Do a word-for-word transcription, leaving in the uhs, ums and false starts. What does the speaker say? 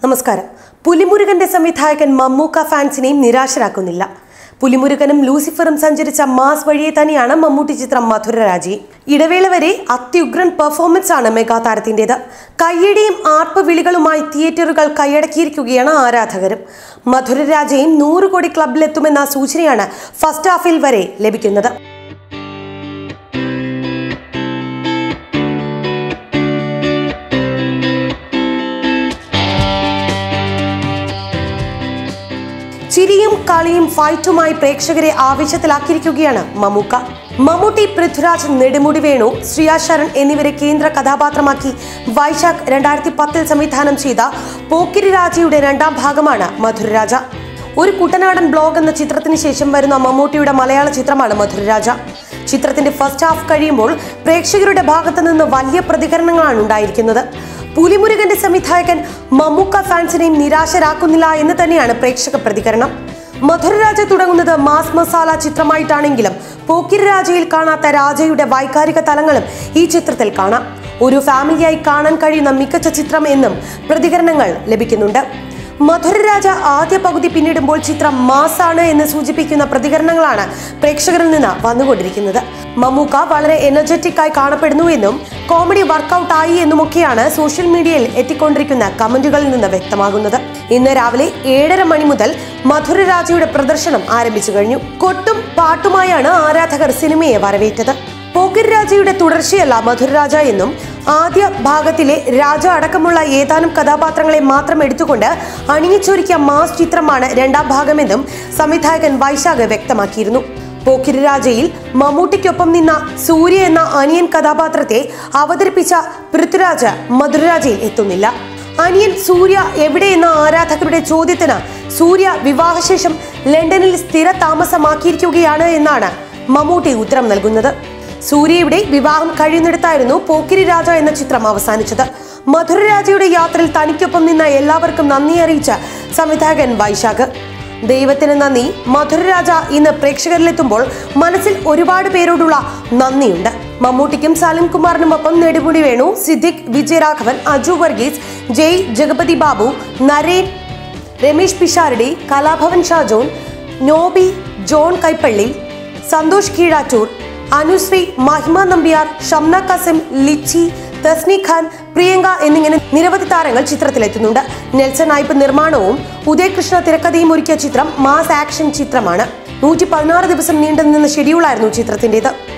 നമസ്കാരം. പുലിമുരുകന്റെ സംവിധായകൻ മമ്മൂക്ക ഫാൻസിനെയും നിരാശരാക്കുന്നില്ല. പുലിമുരുകനും ലൂസിഫറും സഞ്ചരിച്ച മാസ് വഴിയെ തന്നെയാണ് മമ്മൂട്ടി ചിത്രം മധുരരാജി. ഇടവേള വരെ അത്യുഗ്രൻ പെർഫോമൻസ് ആണ് മെഗാ താരത്തിൻ്റെത്. കയ്യടിയും ആർപ്പ് വിളികളുമായി തിയേറ്ററുകൾ കൈയടക്കിയിരിക്കുകയാണ് ആരാധകരും. മധുരരാജയും നൂറ് കോടി ക്ലബിലെത്തുമെന്ന സൂചനയാണ് ഫസ്റ്റ് ഹാഫിൽ വരെ ലഭിക്കുന്നത്. ചിരിയും കളിയും ഫൈറ്റുമായി പ്രേക്ഷകരെ ആവേശത്തിലാക്കിയിരിക്കുകയാണ് മമ്മൂക്ക. മമ്മൂട്ടി, പൃഥ്വിരാജ്, നെടുമുടി വേണു, ശ്രിയ ശരൺ എന്നിവരെ കേന്ദ്ര കഥാപാത്രമാക്കി വൈശാഖ് രണ്ടായിരത്തി പത്തിൽ സംവിധാനം ചെയ്ത പോക്കിരി രാജയുടെ രണ്ടാം ഭാഗമാണ് മധുരരാജ. ഒരു കുട്ടനാടൻ ബ്ലോഗ് എന്ന ചിത്രത്തിന് ശേഷം വരുന്ന മമ്മൂട്ടിയുടെ മലയാള ചിത്രമാണ് മധുരരാജ. ചിത്രത്തിന്റെ ഫസ്റ്റ് ഹാഫ് കഴിയുമ്പോൾ പ്രേക്ഷകരുടെ ഭാഗത്തു നിന്ന് വലിയ പ്രതികരണങ്ങളാണ് ഉണ്ടായിരിക്കുന്നത്. പുലിമുരുകന്റെ സംവിധായകൻ മമ്മൂക്ക ഫാൻസിനെയും നിരാശരാക്കുന്നില്ല എന്ന് തന്നെയാണ് പ്രേക്ഷക പ്രതികരണം. മധുരരാജ തുടങ്ങുന്നത് മാസ് മസാല ചിത്രമായിട്ടാണെങ്കിലും പോക്കിരി രാജയിൽ കാണാത്ത രാജയുടെ വൈകാരിക തലങ്ങളും ഈ ചിത്രത്തിൽ കാണാം. ഒരു ഫാമിലിയായി കാണാൻ കഴിയുന്ന മികച്ച ചിത്രം എന്നും പ്രതികരണങ്ങൾ ലഭിക്കുന്നുണ്ട്. മധുരരാജ ആദ്യ പകുതി പിന്നിടുമ്പോൾ ചിത്രം മാസാണ് എന്ന് സൂചിപ്പിക്കുന്ന പ്രതികരണങ്ങളാണ് പ്രേക്ഷകരിൽ നിന്ന് വന്നുകൊണ്ടിരിക്കുന്നത്. മമ്മൂക്ക വളരെ എനർജറ്റിക് ആയി കാണപ്പെടുന്നു എന്നും കോമഡി വർക്കൗട്ട് ആയി എന്നുമൊക്കെയാണ് സോഷ്യൽ മീഡിയയിൽ എത്തിക്കൊണ്ടിരിക്കുന്ന കമന്റുകളിൽ നിന്ന് വ്യക്തമാകുന്നത്. ഇന്ന് രാവിലെ ഏഴര മണി മുതൽ മധുരരാജയുടെ പ്രദർശനം ആരംഭിച്ചു കഴിഞ്ഞു. കൊട്ടും പാട്ടുമായാണ് ആരാധകർ സിനിമയെ വരവേറ്റത്. പോക്കിരി രാജയുടെ തുടർച്ചയല്ല മധുരരാജ എന്നും ആദ്യ ഭാഗത്തിലെ രാജ അടക്കമുള്ള ഏതാനും കഥാപാത്രങ്ങളെ മാത്രം എടുത്തുകൊണ്ട് അണിയിച്ചൊരുക്കിയ മാസ് ചിത്രമാണ് രണ്ടാം ഭാഗമെന്നും സംവിധായകൻ വൈശാഖ് വ്യക്തമാക്കിയിരുന്നു. പോക്കിരി രാജയിൽ മമ്മൂട്ടിക്കൊപ്പം നിന്ന സൂര്യ എന്ന അനിയൻ കഥാപാത്രത്തെ അവതരിപ്പിച്ച പൃഥ്വിരാജ് മധുരരാജയിൽ എത്തുന്നില്ല. അനിയൻ സൂര്യ എവിടെയെന്ന ആരാധകരുടെ ചോദ്യത്തിന് സൂര്യ വിവാഹശേഷം ലണ്ടനിൽ സ്ഥിര താമസമാക്കിയിരിക്കുകയാണ് എന്നാണ് മമ്മൂട്ടി ഉത്തരം നൽകുന്നത്. സൂര്യയുടെ വിവാഹം കഴിയുന്നിടത്തായിരുന്നു പോക്കിരി രാജ എന്ന ചിത്രം അവസാനിച്ചത്. മധുരരാജയുടെ യാത്രയിൽ തനിക്കൊപ്പം നിന്ന എല്ലാവർക്കും നന്ദി അറിയിച്ച സംവിധായകൻ വൈശാഖ്. ദൈവത്തിന് നന്ദി, മധുരരാജ ഇന്ന് പ്രേക്ഷകരിലെത്തുമ്പോൾ മനസ്സിൽ ഒരുപാട് പേരോടുള്ള നന്ദിയുണ്ട്. മമ്മൂട്ടിക്കും സലിം കുമാറിനുമൊപ്പം നെടുമുടി വേണു, സിദ്ദിഖ്, വിജയരാഘവൻ, അജു വർഗീസ്, ജയ് ജഗപതി ബാബു, നരേൻ, രമേശ് പിഷാരടി, കലാഭവൻ ഷാജോൺ, നോബി, ജോൺ കൈപ്പള്ളി, സന്തോഷ് കീഴാറ്റൂർ, അനുശ്രീ, മഹിമ നമ്പ്യാർ, ഷംന കസിം, ലിച്ചി, തസ്നി ഖാൻ, പ്രിയങ്ക എന്നിങ്ങനെ നിരവധി താരങ്ങൾ ചിത്രത്തിലെത്തുന്നുണ്ട്. നെൽസൺ നായിപ്പ് നിർമ്മാണവും ഉദയകൃഷ്ണ തിരക്കഥയും ഒരുക്കിയ ചിത്രം മാസ് ആക്ഷൻ ചിത്രമാണ്. നൂറ്റി പതിനാറ് ദിവസം നീണ്ടുനിന്ന ഷെഡ്യൂളായിരുന്നു ചിത്രത്തിൻ്റെത്.